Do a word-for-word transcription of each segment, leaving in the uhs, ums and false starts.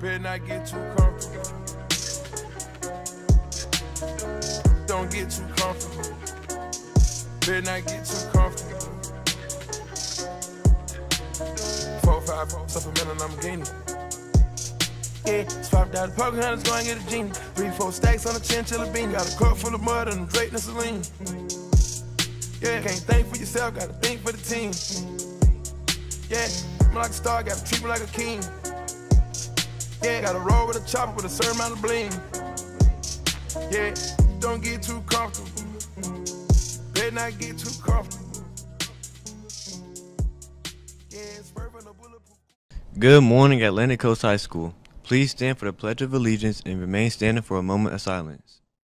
Better not get too comfortable. Don't get too comfortable. Better not get too comfortable. Four, five, four, supplement and I'm gaining. Yeah, swapped out the Pocahontas, go and get a genie. Three, four stacks on a chinchilla beanie. Got a cup full of mud and a Drake and Celine. Yeah, can't think for yourself, gotta think for the team. Yeah, I'm like a star, gotta treat me like a king. Yeah, gotta roll with a chopper with a certain amount of bling. Yeah, don't get too comfortable. Better not get too comfortable. Yeah, swerving a bulletproof. Good morning, Atlantic Coast High School. Please stand for the Pledge of Allegiance and remain standing for a moment of silence.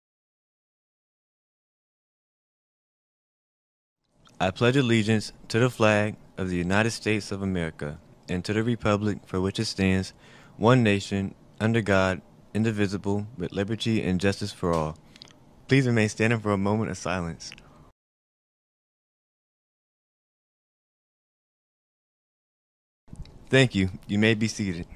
I pledge allegiance to the flag of the United States of America and to the republic for which it stands, one nation, under God, indivisible, with liberty and justice for all. Please remain standing for a moment of silence. Thank you. You may be seated.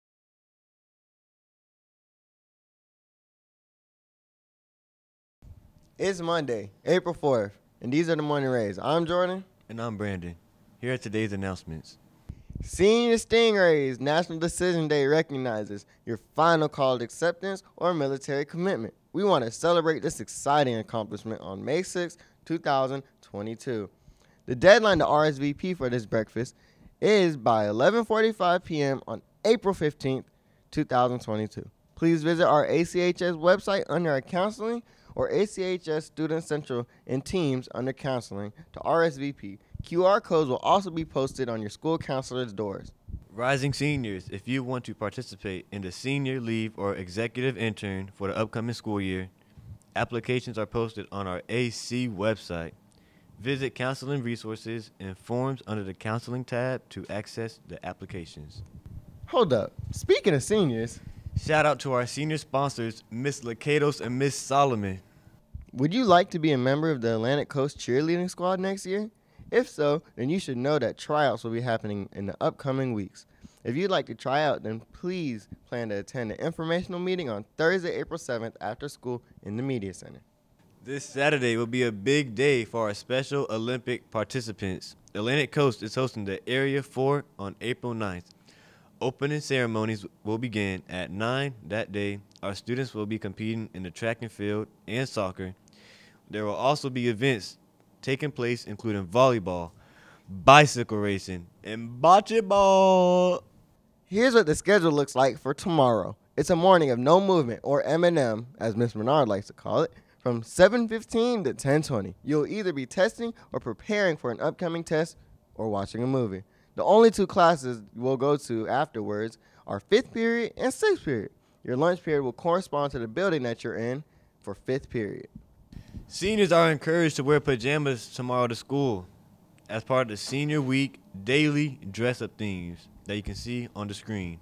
It's Monday, April fourth, and these are the Morning Rays. I'm Jordan. And I'm Brandon. Here are today's announcements. Senior Stingrays National Decision Day recognizes your final call to acceptance or military commitment. We want to celebrate this exciting accomplishment on May sixth, two thousand twenty-two. The deadline to R S V P for this breakfast is by eleven forty-five p m on April fifteenth, two thousand twenty-two. Please visit our A C H S website under our counseling or A C H S Student Central and Teams under counseling to R S V P. Q R codes will also be posted on your school counselor's doors. Rising seniors, if you want to participate in the senior leave or executive intern for the upcoming school year, applications are posted on our A C website. Visit Counseling Resources and Forms under the Counseling tab to access the applications. Hold up. Speaking of seniors, Shout out to our senior sponsors, Miss Lakatos and Miss Solomon. would you like to be a member of the Atlantic Coast cheerleading squad next year? If so, then you should know that tryouts will be happening in the upcoming weeks. If you'd like to try out, then please plan to attend an informational meeting on Thursday, April seventh after school in the Media Center. This Saturday will be a big day for our Special Olympic participants. Atlantic Coast is hosting the Area four on April ninth. Opening ceremonies will begin at nine that day. Our students will be competing in the track and field and soccer. There will also be events taking place including volleyball, bicycle racing, and bocce ball. Here's what the schedule looks like for tomorrow. It's a morning of no movement, or M and M, as Miss Bernard likes to call it, from seven fifteen to ten twenty. You'll either be testing or preparing for an upcoming test or watching a movie. The only two classes we'll go to afterwards are fifth period and sixth period. Your lunch period will correspond to the building that you're in for fifth period. Seniors are encouraged to wear pajamas tomorrow to school as part of the Senior Week daily dress-up themes that you can see on the screen.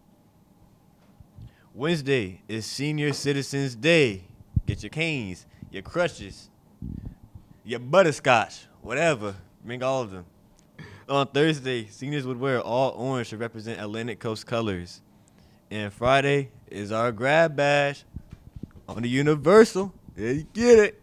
Wednesday is Senior Citizens Day. Get your canes, your crutches, your butterscotch, whatever. Bring all of them. On Thursday, seniors would wear all orange to represent Atlantic Coast colors. And Friday is our grab bash on the Universal. There you get it.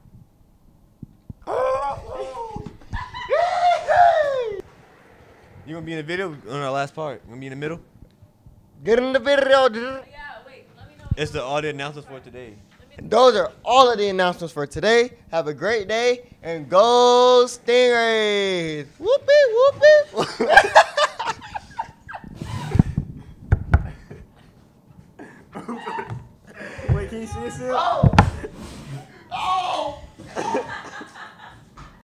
You gonna be in the video on our last part? You gonna be in the middle? Get in the video. dude. Yeah, wait, let me know. It's the all the announcements for today. Those are all of the announcements for today. Have a great day and go Stingrays! Whoopee, whoopee! Wait, can you see this? Oh! Oh!